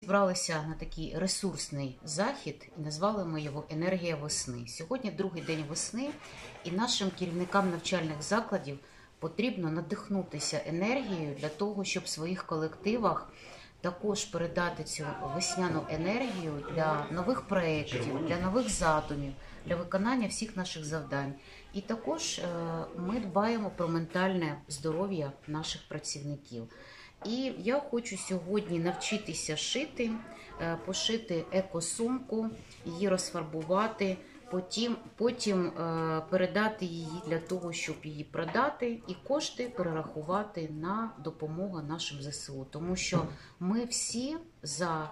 зібралися на такий ресурсний захід і назвали ми його «Енергія весни». Сьогодні другий день весни, і нашим керівникам навчальних закладів потрібно надихнутися енергією для того, щоб в своїх колективах також передати цю весняну енергію для нових проєктів, для нових задумів, для виконання всіх наших завдань. І також ми дбаємо про ментальне здоров'я наших працівників. І я хочу сьогодні навчитися шити, пошити екосумку, її розфарбувати, потім передати її для того, щоб її продати, і кошти перерахувати на допомогу нашим ЗСУ. Тому що ми всі за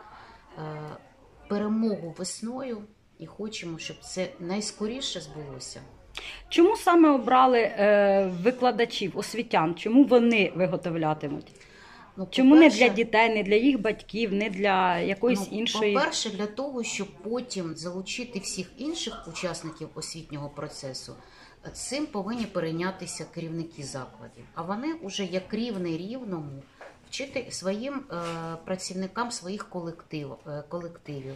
перемогу весною і хочемо, щоб це найскоріше збулося. Чому саме обрали викладачів, освітян? Чому вони виготовлятимуть? Чому не для дітей, не для їх батьків, не для якоїсь іншої? По-перше, для того, щоб потім залучити всіх інших учасників освітнього процесу, цим повинні перейнятися керівники закладів. А вони вже як рівний рівному вчити своїм працівникам своїх колективів,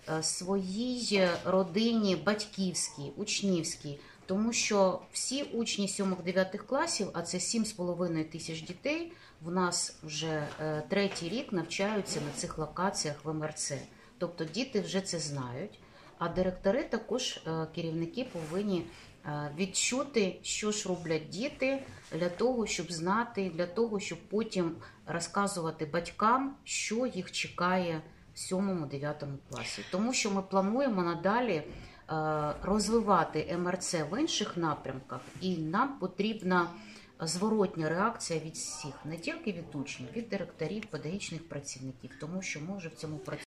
своїй родині батьківській, учнівській. Тому що всі учні 7-9 класів, а це 7,5 тисяч дітей, в нас вже третій рік навчаються на цих локаціях в МРЦ. Тобто діти вже це знають, а директори також, керівники повинні відчути, що ж роблять діти, для того, щоб знати, для того, щоб потім розказувати батькам, що їх чекає в 7-9 класі. Тому що ми плануємо надалі розвивати МРЦ в інших напрямках, і нам потрібна зворотня реакція від всіх, не тільки від учнів, від директорів, педагогічних працівників, тому що ми вже в цьому працюємо.